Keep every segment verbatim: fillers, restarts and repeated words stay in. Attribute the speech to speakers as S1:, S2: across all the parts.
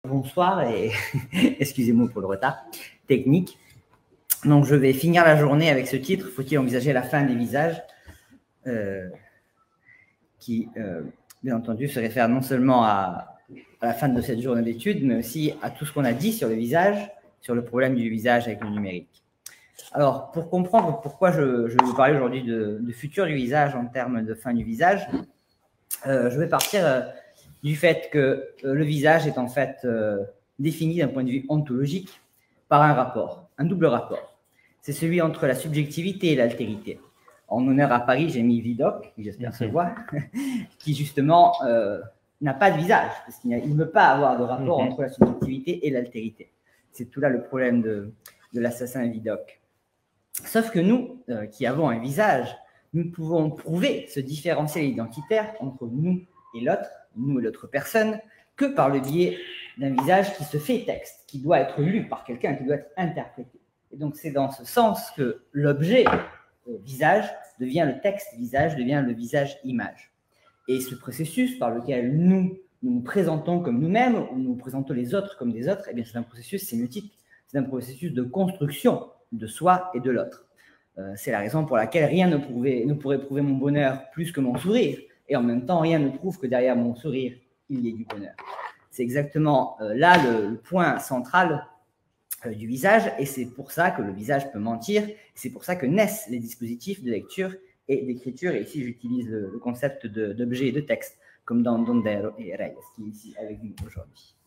S1: Bonsoir et excusez-moi pour le retard technique. Donc, je vais finir la journée avec ce titre. Faut-il envisager la fin des visages euh, qui, euh, bien entendu, se réfère non seulement à, à la fin de cette journée d'études, mais aussi à tout ce qu'on a dit sur le visage, sur le problème du visage avec le numérique. Alors, pour comprendre pourquoi je, je vais vous parler aujourd'hui de, de futur du visage en termes de fin du visage, euh, je vais partir euh, du fait que euh, le visage est en fait euh, défini d'un point de vue ontologique par un rapport, un double rapport. C'est celui entre la subjectivité et l'altérité. En honneur à Paris, j'ai mis Vidocq, qui j'espère se voit, qui justement euh, n'a pas de visage, parce qu'il ne peut pas avoir de rapport entre la subjectivité et l'altérité. C'est tout là le problème de, de l'assassin Vidocq. Sauf que nous, euh, qui avons un visage, nous pouvons prouver ce différentiel identitaire entre nous et l'autre, nous et l'autre personne, que par le biais d'un visage qui se fait texte, qui doit être lu par quelqu'un, qui doit être interprété. Et donc, c'est dans ce sens que l'objet euh, visage devient le texte visage, devient le visage image. Et ce processus par lequel nous nous, nous présentons comme nous-mêmes, ou nous présentons les autres comme des autres, eh bien, c'est un processus sémiotique, c'est un processus de construction de soi et de l'autre. Euh, c'est la raison pour laquelle rien ne, pouvait, ne pourrait prouver mon bonheur plus que mon sourire, et en même temps, rien ne prouve que derrière mon sourire, il y ait du bonheur. C'est exactement euh, là le, le point central euh, du visage, et c'est pour ça que le visage peut mentir, c'est pour ça que naissent les dispositifs de lecture et d'écriture, et ici j'utilise le, le concept d'objet et de texte, comme dans Dondero et Reyes, qui est ici avec nous aujourd'hui.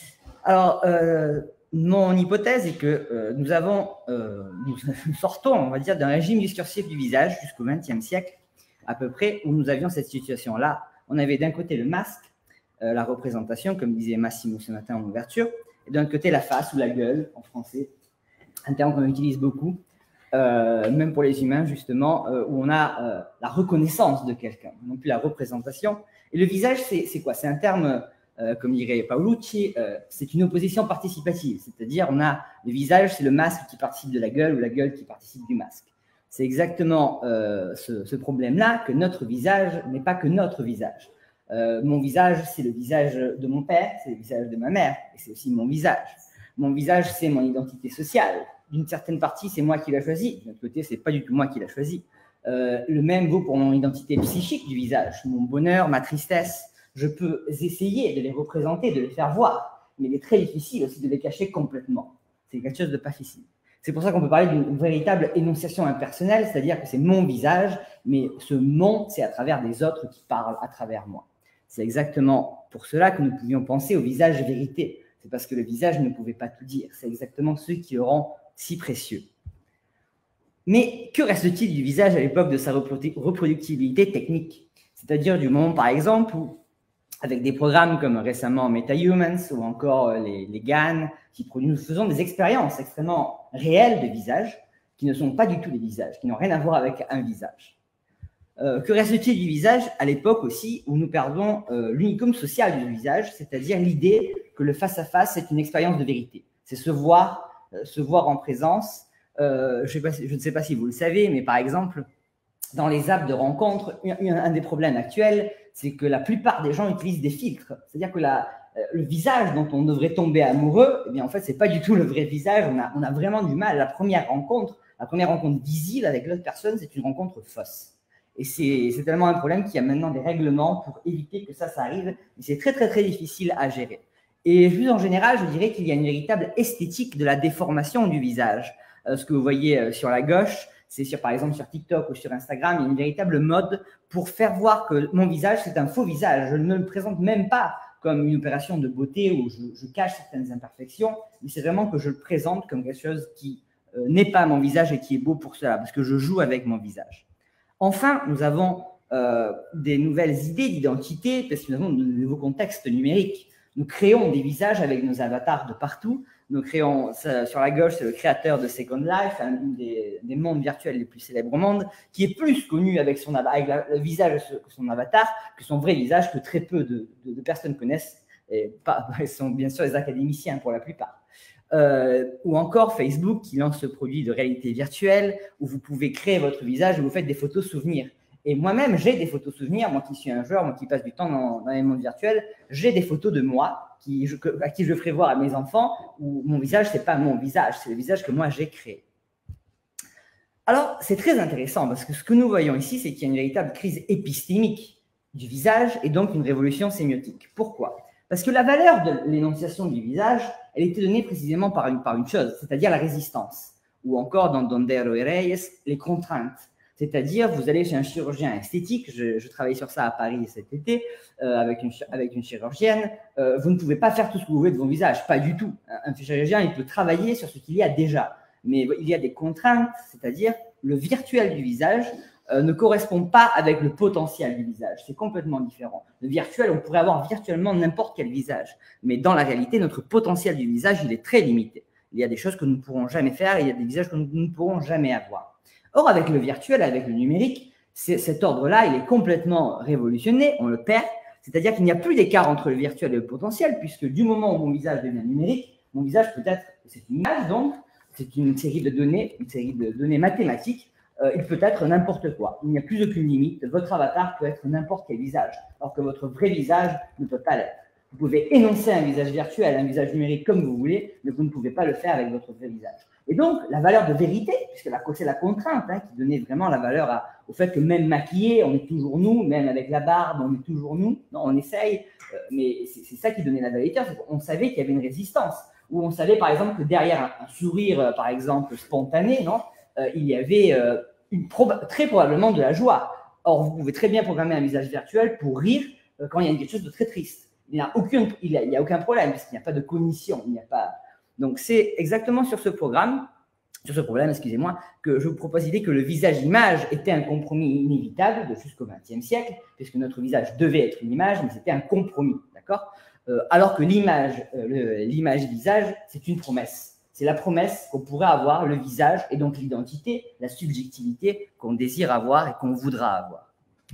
S1: Alors, euh, mon hypothèse est que euh, nous, avons, euh, nous sortons, on va dire, d'un régime discursif du visage jusqu'au vingtième siècle, à peu près, où nous avions cette situation-là. On avait d'un côté le masque, euh, la représentation, comme disait Massimo ce matin en ouverture, et d'un côté la face ou la gueule, en français, un terme qu'on utilise beaucoup, euh, même pour les humains, justement, euh, où on a euh, la reconnaissance de quelqu'un, non plus la représentation. Et le visage, c'est quoi? C'est un terme... Euh, comme dirait Paolucci, euh, c'est une opposition participative, c'est-à-dire on a le visage, c'est le masque qui participe de la gueule ou la gueule qui participe du masque. C'est exactement euh, ce, ce problème-là que notre visage n'est pas que notre visage. Euh, mon visage, c'est le visage de mon père, c'est le visage de ma mère, et c'est aussi mon visage. Mon visage, c'est mon identité sociale. D'une certaine partie, c'est moi qui l'ai choisi. D'un autre côté, c'est pas du tout moi qui l'ai choisi. Euh, le même vaut pour mon identité psychique du visage, mon bonheur, ma tristesse. Je peux essayer de les représenter, de les faire voir, mais il est très difficile aussi de les cacher complètement. C'est quelque chose de pas facile. C'est pour ça qu'on peut parler d'une véritable énonciation impersonnelle, c'est-à-dire que c'est mon visage, mais ce mon, c'est à travers des autres qui parlent à travers moi. C'est exactement pour cela que nous pouvions penser au visage vérité. C'est parce que le visage ne pouvait pas tout dire. C'est exactement ce qui le rend si précieux. Mais que reste-t-il du visage à l'époque de sa reproductibilité technique? C'est-à-dire du moment, par exemple, où avec des programmes comme récemment MetaHumans ou encore les, les G A N, qui produisent, nous faisons des expériences extrêmement réelles de visages qui ne sont pas du tout des visages, qui n'ont rien à voir avec un visage. Euh, que reste-t-il du visage à l'époque aussi où nous perdons euh, l'unicum social du visage, c'est-à-dire l'idée que le face-à-face est une expérience de vérité. C'est se voir, euh, se voir en présence. Euh, je, sais pas, je ne sais pas si vous le savez, mais par exemple, dans les apps de rencontres, un, un des problèmes actuels, c'est que la plupart des gens utilisent des filtres. C'est-à-dire que la, euh, le visage dont on devrait tomber amoureux, eh bien, en fait, ce n'est pas du tout le vrai visage. On a, on a vraiment du mal. La première rencontre, la première rencontre visible avec l'autre personne, c'est une rencontre fausse. Et c'est tellement un problème qu'il y a maintenant des règlements pour éviter que ça, ça arrive. Mais c'est très, très, très difficile à gérer. Et juste en général, je dirais qu'il y a une véritable esthétique de la déformation du visage. Euh, ce que vous voyez euh, sur la gauche, c'est sur, par exemple, sur TikTok ou sur Instagram, il y a une véritable mode pour faire voir que mon visage, c'est un faux visage. Je ne le présente même pas comme une opération de beauté où je, je cache certaines imperfections, mais c'est vraiment que je le présente comme quelque chose qui euh, n'est pas mon visage et qui est beau pour cela, parce que je joue avec mon visage. Enfin, nous avons euh, des nouvelles idées d'identité, parce que nous avons de nouveaux contextes numériques. Nous créons des visages avec nos avatars de partout. Nous créons, ça, sur la gauche, c'est le créateur de Second Life, un des, des mondes virtuels les plus célèbres au monde, qui est plus connu avec, son, avec la, le visage de son avatar que son vrai visage, que très peu de, de, de personnes connaissent, et pas, ils sont bien sûr les académiciens pour la plupart. Euh, ou encore Facebook qui lance ce produit de réalité virtuelle où vous pouvez créer votre visage et vous faites des photos souvenirs. Et moi-même, j'ai des photos souvenirs, moi qui suis un joueur, moi qui passe du temps dans, dans les mondes virtuels, j'ai des photos de moi qui, je, à qui je ferai voir à mes enfants où mon visage, ce n'est pas mon visage, c'est le visage que moi j'ai créé. Alors, c'est très intéressant parce que ce que nous voyons ici, c'est qu'il y a une véritable crise épistémique du visage et donc une révolution sémiotique. Pourquoi? Parce que la valeur de l'énonciation du visage, elle était donnée précisément par une, par une chose, c'est-à-dire la résistance, ou encore dans Dondero et Reyes, les contraintes. C'est-à-dire, vous allez chez un chirurgien esthétique, je, je travaille sur ça à Paris cet été, euh, avec, une, avec une chirurgienne, euh, vous ne pouvez pas faire tout ce que vous voulez de votre visage, pas du tout. Un, un chirurgien, il peut travailler sur ce qu'il y a déjà, mais il y a des contraintes, c'est-à-dire le virtuel du visage euh, ne correspond pas avec le potentiel du visage, c'est complètement différent. Le virtuel, on pourrait avoir virtuellement n'importe quel visage, mais dans la réalité, notre potentiel du visage, il est très limité. Il y a des choses que nous ne pourrons jamais faire, et il y a des visages que nous ne pourrons jamais avoir. Or, avec le virtuel, avec le numérique, cet ordre-là, il est complètement révolutionné, on le perd, c'est-à-dire qu'il n'y a plus d'écart entre le virtuel et le potentiel, puisque du moment où mon visage devient numérique, mon visage peut être, c'est une image donc, c'est une série de données, une série de données mathématiques, euh, il peut être n'importe quoi, il n'y a plus aucune limite, votre avatar peut être n'importe quel visage, alors que votre vrai visage ne peut pas l'être. Vous pouvez énoncer un visage virtuel, un visage numérique comme vous voulez, mais vous ne pouvez pas le faire avec votre vrai visage. Et donc, la valeur de vérité, puisque c'est la contrainte hein, qui donnait vraiment la valeur à, au fait que même maquillé, on est toujours nous, même avec la barbe, on est toujours nous. Non, on essaye, euh, mais c'est ça qui donnait la vérité. On savait qu'il y avait une résistance, ou on savait par exemple que derrière un, un sourire, euh, par exemple, spontané, non, euh, il y avait euh, une proba très probablement de la joie. Or, vous pouvez très bien programmer un visage virtuel pour rire euh, quand il y a quelque chose de très triste. Il n'y a, a, a aucun problème, puisqu'il n'y a pas de cognition, il n'y a pas... Donc, c'est exactement sur ce programme, sur ce problème, excusez-moi, que je vous propose l'idée que le visage-image était un compromis inévitable jusqu'au vingtième siècle, puisque notre visage devait être une image, mais c'était un compromis, d'accord euh, alors que l'image, euh, l'image-visage, c'est une promesse. C'est la promesse qu'on pourrait avoir le visage et donc l'identité, la subjectivité qu'on désire avoir et qu'on voudra avoir.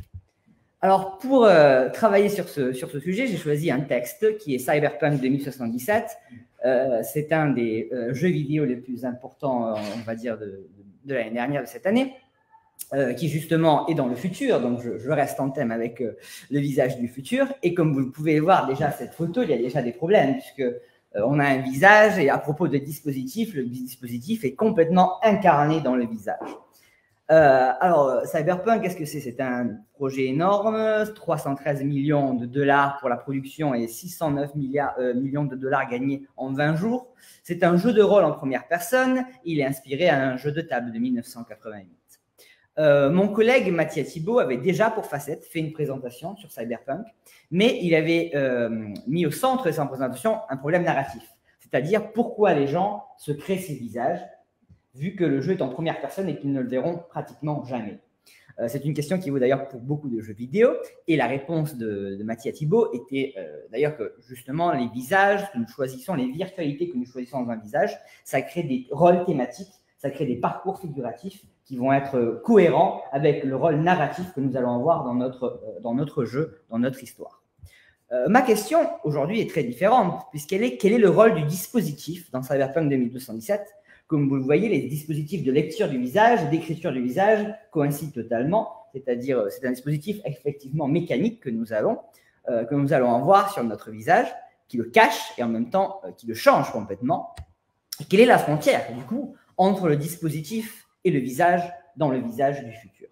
S1: Alors, pour euh, travailler sur ce, sur ce sujet, j'ai choisi un texte qui est Cyberpunk deux mille soixante-dix-sept. Euh, c'est un des euh, jeux vidéo les plus importants, euh, on va dire, de, de, de l'année dernière, de cette année, euh, qui justement est dans le futur. Donc, je, je reste en thème avec euh, le visage du futur. Et comme vous pouvez voir déjà cette photo, il y a déjà des problèmes, puisque euh, on a un visage, et à propos de dispositif, le dispositif est complètement incarné dans le visage. Euh, alors, Cyberpunk, qu'est-ce que c'est? C'est un projet énorme, trois cent treize millions de dollars pour la production et six cent neuf milliards, euh, millions de dollars gagnés en vingt jours. C'est un jeu de rôle en première personne. Il est inspiré à un jeu de table de mille neuf cent quatre-vingt-huit. Euh, mon collègue Mathias Thibault avait déjà pour Facette fait une présentation sur Cyberpunk, mais il avait euh, mis au centre de sa présentation un problème narratif, c'est-à-dire pourquoi les gens se créent ces visages, vu que le jeu est en première personne et qu'ils ne le verront pratiquement jamais. Euh, c'est une question qui vaut d'ailleurs pour beaucoup de jeux vidéo, et la réponse de, de Mathias Thibault était euh, d'ailleurs que justement les visages que nous choisissons, les virtualités que nous choisissons dans un visage, ça crée des rôles thématiques, ça crée des parcours figuratifs qui vont être cohérents avec le rôle narratif que nous allons avoir dans notre, euh, dans notre jeu, dans notre histoire. Euh, ma question aujourd'hui est très différente, puisqu'elle est quel est le rôle du dispositif dans Cyberpunk deux mille soixante-dix-sept? Comme vous le voyez, les dispositifs de lecture du visage et d'écriture du visage coïncident totalement, c'est-à-dire c'est un dispositif effectivement mécanique que nous allons, euh, que nous allons avoir sur notre visage, qui le cache et en même temps euh, qui le change complètement. Et quelle est la frontière, du coup, entre le dispositif et le visage dans le visage du futur?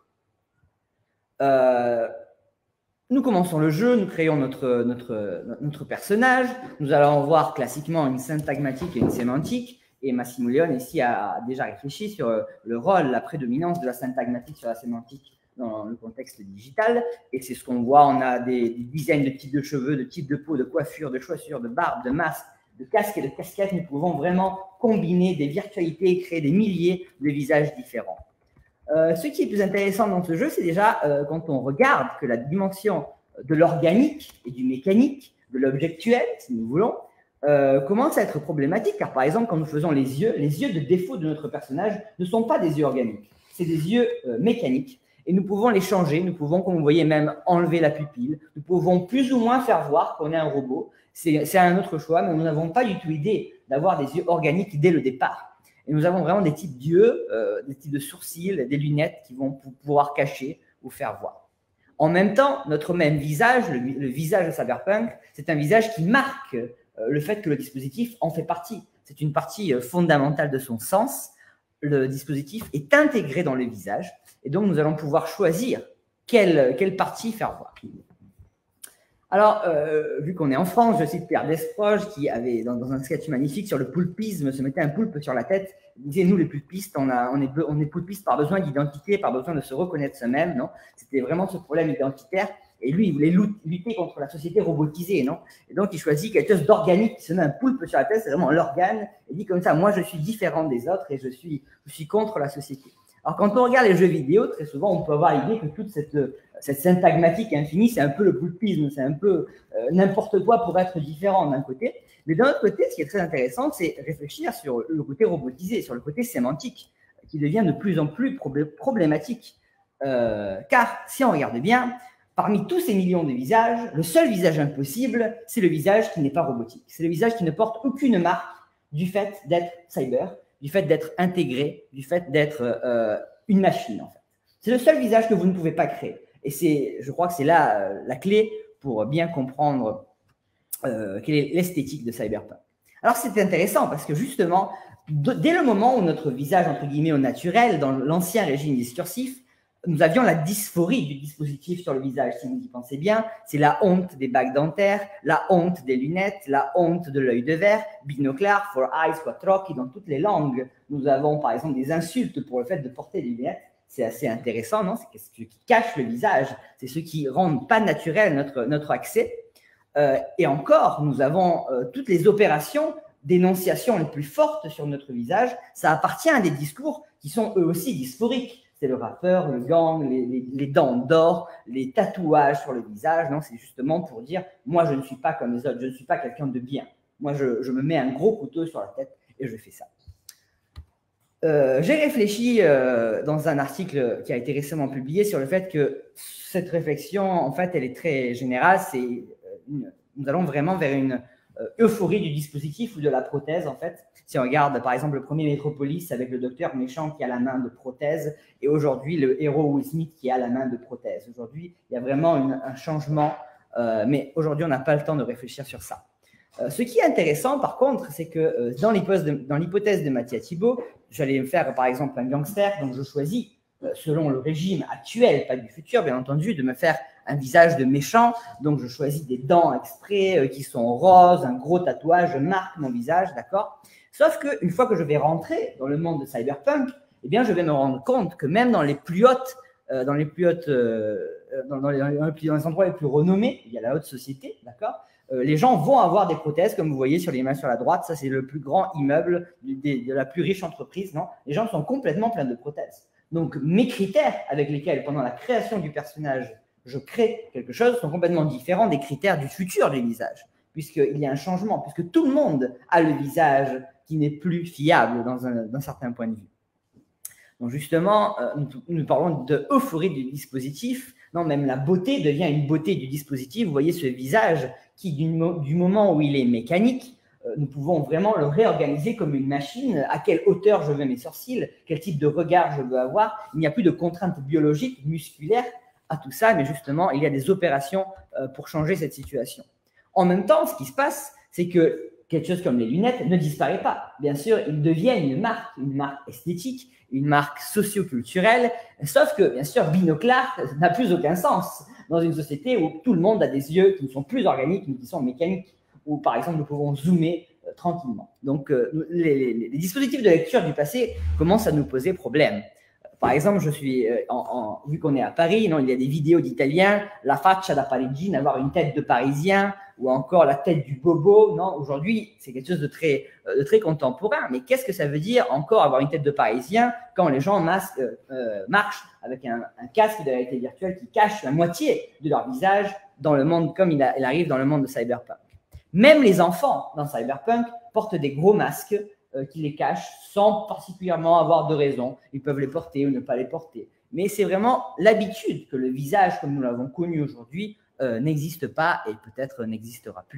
S1: euh, Nous commençons le jeu, nous créons notre, notre, notre personnage, nous allons voir classiquement une syntagmatique et une sémantique. Et Massimo Leone ici a déjà réfléchi sur le rôle, la prédominance de la syntagmatique sur la sémantique dans le contexte digital. Et c'est ce qu'on voit, on a des, des dizaines de types de cheveux, de types de peau, de coiffure, de chaussures, de barbe, de masques, de casques et de casquettes. Nous pouvons vraiment combiner des virtualités et créer des milliers de visages différents. Euh, ce qui est plus intéressant dans ce jeu, c'est déjà euh, quand on regarde que la dimension de l'organique et du mécanique, de l'objectuel, si nous voulons, Euh, commence à être problématique, car par exemple, quand nous faisons les yeux, les yeux de défaut de notre personnage ne sont pas des yeux organiques, c'est des yeux euh, mécaniques, et nous pouvons les changer, nous pouvons, comme vous voyez, même enlever la pupille, nous pouvons plus ou moins faire voir qu'on est un robot, c'est un autre choix, mais nous n'avons pas du tout idée d'avoir des yeux organiques dès le départ. Et nous avons vraiment des types d'yeux, euh, des types de sourcils, des lunettes qui vont pouvoir cacher, ou faire voir. En même temps, notre même visage, le, le visage de Cyberpunk, c'est un visage qui marque euh, le fait que le dispositif en fait partie. C'est une partie euh, fondamentale de son sens. Le dispositif est intégré dans le visage et donc nous allons pouvoir choisir quelle, quelle partie faire voir. Alors, euh, vu qu'on est en France, je cite Pierre Desproges qui avait, dans, dans un sketch magnifique sur le poulpisme, se mettait un poulpe sur la tête. Il disait, nous les poulpistes, on, a, on, est, on est poulpistes par besoin d'identité, par besoin de se reconnaître soi-même, non? C'était vraiment ce problème identitaire. Et lui, il voulait lutter contre la société robotisée, non? Et donc, il choisit quelque chose d'organique, qui se met un poulpe sur la tête, c'est vraiment l'organe. Il dit comme ça, moi, je suis différent des autres et je suis, je suis contre la société. Alors, quand on regarde les jeux vidéo, très souvent, on peut avoir l'idée que toute cette, cette syntagmatique infinie, c'est un peu le poulpisme, c'est un peu euh, n'importe quoi pour être différent d'un côté. Mais d'un autre côté, ce qui est très intéressant, c'est réfléchir sur le côté robotisé, sur le côté sémantique, qui devient de plus en plus problématique. Euh, car, si on regarde bien, parmi tous ces millions de visages, le seul visage impossible, c'est le visage qui n'est pas robotique. C'est le visage qui ne porte aucune marque du fait d'être cyber, du fait d'être intégré, du fait d'être euh, une machine, en fait. C'est le seul visage que vous ne pouvez pas créer. Et c'est, je crois que c'est là euh, la clé pour bien comprendre euh, quelle est l'esthétique de Cyberpunk. Alors, c'est intéressant parce que justement, de, dès le moment où notre visage, entre guillemets, au naturel, dans l'ancien régime discursif, nous avions la dysphorie du dispositif sur le visage, si vous y pensez bien. C'est la honte des bagues dentaires, la honte des lunettes, la honte de l'œil de verre, binoclard, four eyes, quatre occhi, dans toutes les langues. Nous avons par exemple des insultes pour le fait de porter des lunettes. C'est assez intéressant, non? C'est ce qui cache le visage, c'est ce qui rend pas naturel notre, notre accès. Euh, et encore, nous avons euh, toutes les opérations d'énonciation les plus fortes sur notre visage. Ça appartient à des discours qui sont eux aussi dysphoriques. C'est le rappeur, le gang, les, les, les dents d'or, les tatouages sur le visage. Non, c'est justement pour dire, moi, je ne suis pas comme les autres, je ne suis pas quelqu'un de bien. Moi, je, je me mets un gros couteau sur la tête et je fais ça. Euh, j'ai réfléchi euh, dans un article qui a été récemment publié sur le fait que cette réflexion, en fait, elle est très générale. C'est une, nous allons vraiment vers une euh, euphorie du dispositif ou de la prothèse, en fait. Si on regarde, par exemple, le premier Metropolis avec le docteur méchant qui a la main de prothèse et aujourd'hui, le héros Will Smith qui a la main de prothèse. Aujourd'hui, il y a vraiment une, un changement, euh, mais aujourd'hui, on n'a pas le temps de réfléchir sur ça. Euh, ce qui est intéressant, par contre, c'est que euh, dans l'hypothèse de, de Mattia Thibault, j'allais me faire, par exemple, un gangster, donc je choisis, euh, selon le régime actuel, pas du futur, bien entendu, de me faire un visage de méchant, donc je choisis des dents exprès euh, qui sont roses, un gros tatouage, je marque mon visage, d'accord? Sauf qu'une fois que je vais rentrer dans le monde de Cyberpunk, eh bien, je vais me rendre compte que même dans les plus hautes, euh, dans les plus hautes, euh, dans, dans, les, dans, les, dans les endroits les plus renommés, il y a la haute société, d'accord? Euh, les gens vont avoir des prothèses, comme vous voyez sur l'image sur la droite. Ça, c'est le plus grand immeuble de, de, de la plus riche entreprise, non? Les gens sont complètement pleins de prothèses. Donc, mes critères avec lesquels, pendant la création du personnage, je crée quelque chose sont complètement différents des critères du futur du visage, puisqu'il y a un changement, puisque tout le monde a le visage qui n'est plus fiable dans un, d'un certain point de vue. Donc justement, euh, nous, nous parlons de euphorie du dispositif. Non, même la beauté devient une beauté du dispositif. Vous voyez ce visage qui, du, du moment où il est mécanique, euh, nous pouvons vraiment le réorganiser comme une machine. À quelle hauteur je veux mes sourcils, quel type de regard je veux avoir. Il n'y a plus de contraintes biologiques, musculaires à tout ça, mais justement, il y a des opérations euh, pour changer cette situation. En même temps, ce qui se passe, c'est que quelque chose comme les lunettes ne disparaît pas. Bien sûr, ils deviennent une marque, une marque esthétique, une marque socio-culturelle, sauf que, bien sûr, binoclard n'a plus aucun sens dans une société où tout le monde a des yeux qui ne sont plus organiques, mais qui sont mécaniques, où, par exemple, nous pouvons zoomer euh, tranquillement. Donc, euh, les, les, les dispositifs de lecture du passé commencent à nous poser problème. Par exemple, je suis, euh, en, en, vu qu'on est à Paris, non, il y a des vidéos d'Italiens, la faccia da parigino, avoir une tête de Parisien, ou encore la tête du bobo. Non, aujourd'hui, c'est quelque chose de très, euh, de très contemporain. Mais qu'est-ce que ça veut dire encore avoir une tête de Parisien quand les gens masquent, euh, euh, marchent avec un, un casque de réalité virtuelle qui cache la moitié de leur visage dans le monde, comme il, a, il arrive dans le monde de Cyberpunk. Même les enfants dans Cyberpunk portent des gros masques euh, qui les cachent sans particulièrement avoir de raison. Ils peuvent les porter ou ne pas les porter. Mais c'est vraiment l'habitude que le visage, comme nous l'avons connu aujourd'hui, Euh, n'existe pas et peut-être n'existera plus.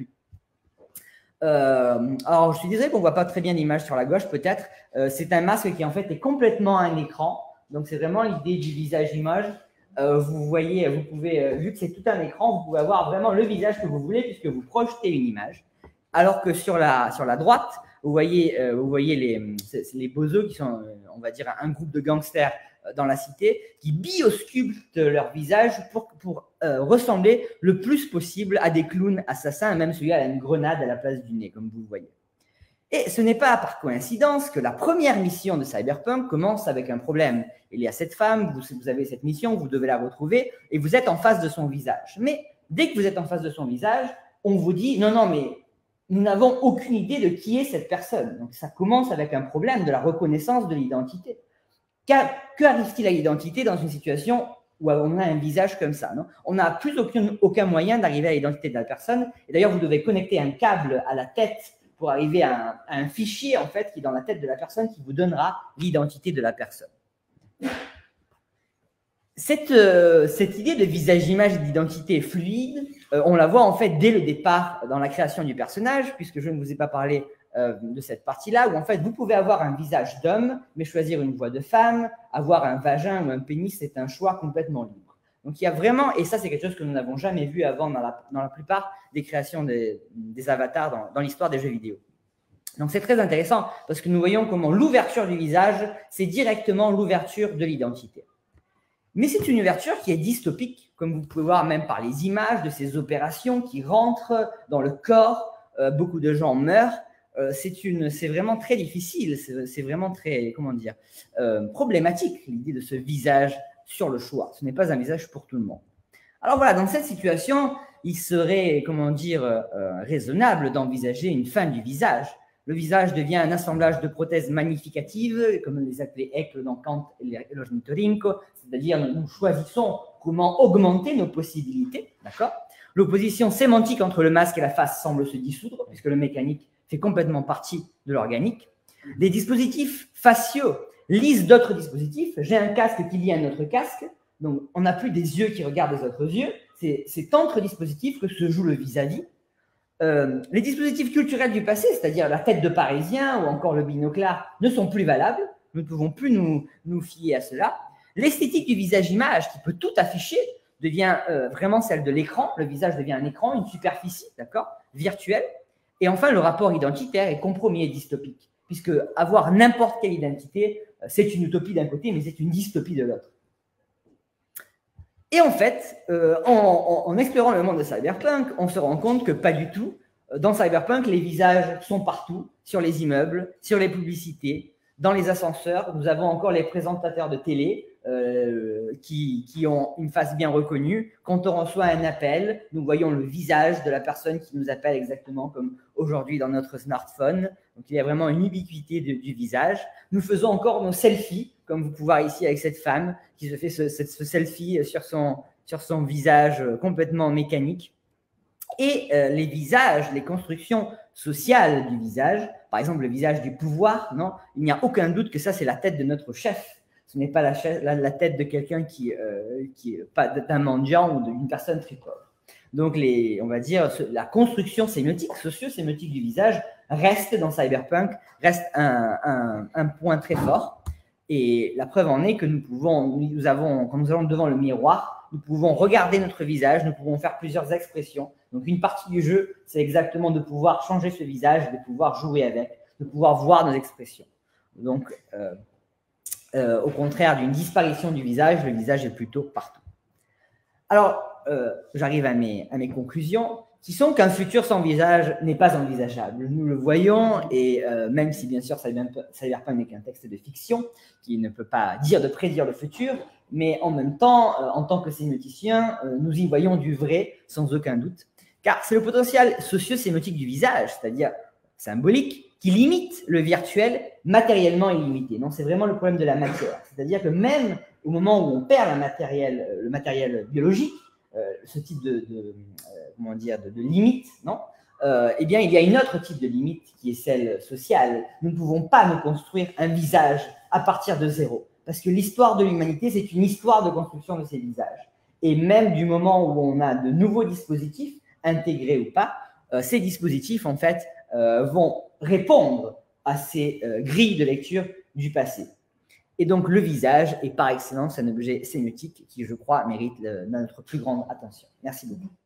S1: Euh, alors, je suis désolé qu'on ne voit pas très bien l'image sur la gauche, peut-être. Euh, c'est un masque qui, en fait, est complètement un écran. Donc, c'est vraiment l'idée du visage-image. euh, vous voyez, vous pouvez, euh, vu que c'est tout un écran, vous pouvez avoir vraiment le visage que vous voulez puisque vous projetez une image. Alors que sur la, sur la droite, vous voyez, euh, vous voyez les, les bozos qui sont, euh, on va dire, un groupe de gangsters euh, dans la cité qui biosculptent leur visage pour, pour euh, ressembler le plus possible à des clowns assassins, même celui-là a une grenade à la place du nez, comme vous le voyez. Et ce n'est pas par coïncidence que la première mission de Cyberpunk commence avec un problème. Il y a cette femme, vous, vous avez cette mission, vous devez la retrouver et vous êtes en face de son visage. Mais dès que vous êtes en face de son visage, on vous dit non, non, mais nous n'avons aucune idée de qui est cette personne. Donc ça commence avec un problème de la reconnaissance de l'identité. Que arrive-t-il à l'identité dans une situation où on a un visage comme ça, non? On n'a plus aucun, aucun moyen d'arriver à l'identité de la personne. Et d'ailleurs, vous devez connecter un câble à la tête pour arriver à un, à un fichier en fait qui est dans la tête de la personne qui vous donnera l'identité de la personne. Cette, euh, cette idée de visage-image et d'identité fluide, euh, on la voit en fait dès le départ dans la création du personnage, puisque je ne vous ai pas parlé euh, de cette partie-là, où en fait vous pouvez avoir un visage d'homme, mais choisir une voix de femme, avoir un vagin ou un pénis, c'est un choix complètement libre. Donc il y a vraiment, et ça c'est quelque chose que nous n'avons jamais vu avant dans la, dans la plupart des créations des, des avatars dans, dans l'histoire des jeux vidéo. Donc c'est très intéressant parce que nous voyons comment l'ouverture du visage, c'est directement l'ouverture de l'identité. Mais c'est une ouverture qui est dystopique, comme vous pouvez voir même par les images de ces opérations qui rentrent dans le corps, euh, beaucoup de gens meurent. Euh, c'est vraiment très difficile, c'est vraiment très, comment dire, euh, problématique l'idée de ce visage sur le choix. Ce n'est pas un visage pour tout le monde. Alors voilà, dans cette situation, il serait, comment dire, euh, raisonnable d'envisager une fin du visage. Le visage devient un assemblage de prothèses magnificatives, comme les appelait Haeckel dans Kant et l'ornithorynque, c'est-à-dire nous choisissons comment augmenter nos possibilités, d'accord? L'opposition sémantique entre le masque et la face semble se dissoudre, puisque le mécanique fait complètement partie de l'organique. Des dispositifs faciaux lisent d'autres dispositifs. J'ai un casque qui lit un autre casque, donc on n'a plus des yeux qui regardent les autres yeux. C'est entre dispositifs que se joue le vis-à-vis. Euh, les dispositifs culturels du passé, c'est-à-dire la tête de Parisien ou encore le binoclard, ne sont plus valables. Nous ne pouvons plus nous, nous fier à cela. L'esthétique du visage-image, qui peut tout afficher, devient euh, vraiment celle de l'écran. Le visage devient un écran, une superficie, d'accord, virtuelle. Et enfin, le rapport identitaire est compromis et dystopique, puisque avoir n'importe quelle identité, c'est une utopie d'un côté, mais c'est une dystopie de l'autre. Et en fait, euh, en, en, en explorant le monde de Cyberpunk, on se rend compte que pas du tout. Dans Cyberpunk, les visages sont partout, sur les immeubles, sur les publicités, dans les ascenseurs. Nous avons encore les présentateurs de télé euh, qui, qui ont une face bien reconnue. Quand on reçoit un appel, nous voyons le visage de la personne qui nous appelle exactement comme aujourd'hui dans notre smartphone. Donc, il y a vraiment une ubiquité de, du visage. Nous faisons encore nos selfies, comme vous pouvez voir ici avec cette femme qui se fait ce, ce, ce selfie sur son, sur son visage complètement mécanique. Et euh, les visages, les constructions sociales du visage, par exemple le visage du pouvoir, non, il n'y a aucun doute que ça c'est la tête de notre chef. Ce n'est pas la, chef, la, la tête de quelqu'un qui, euh, qui est pas d'un mendiant ou d'une personne très pauvre. Donc les, on va dire la construction sémiotique, socio-sémiotique du visage reste dans Cyberpunk, reste un, un, un point très fort. Et la preuve en est que nous pouvons, nous avons, quand nous allons devant le miroir, nous pouvons regarder notre visage, nous pouvons faire plusieurs expressions. Donc, une partie du jeu, c'est exactement de pouvoir changer ce visage, de pouvoir jouer avec, de pouvoir voir nos expressions. Donc, euh, euh, au contraire d'une disparition du visage, le visage est plutôt partout. Alors, euh, j'arrive à mes, à mes conclusions, qui sont qu'un futur sans visage n'est pas envisageable. Nous le voyons, et euh, même si bien sûr Cyberpunk n'est qu'un texte de fiction, qui ne peut pas dire de prédire le futur, mais en même temps, euh, en tant que sémioticien, euh, nous y voyons du vrai, sans aucun doute. Car c'est le potentiel socio-sémiotique du visage, c'est-à-dire symbolique, qui limite le virtuel matériellement illimité. Non, c'est vraiment le problème de la matière. C'est-à-dire que même au moment où on perd le matériel, le matériel biologique, euh, ce type de, de, euh, comment dire, de, de limite, non euh, eh bien, il y a une autre type de limite qui est celle sociale. Nous ne pouvons pas nous construire un visage à partir de zéro. Parce que l'histoire de l'humanité, c'est une histoire de construction de ces visages. Et même du moment où on a de nouveaux dispositifs, intégrés ou pas, euh, ces dispositifs, en fait, euh, vont répondre à ces euh, grilles de lecture du passé. Et donc, le visage est par excellence un objet sémiotique qui, je crois, mérite le, notre plus grande attention. Merci beaucoup.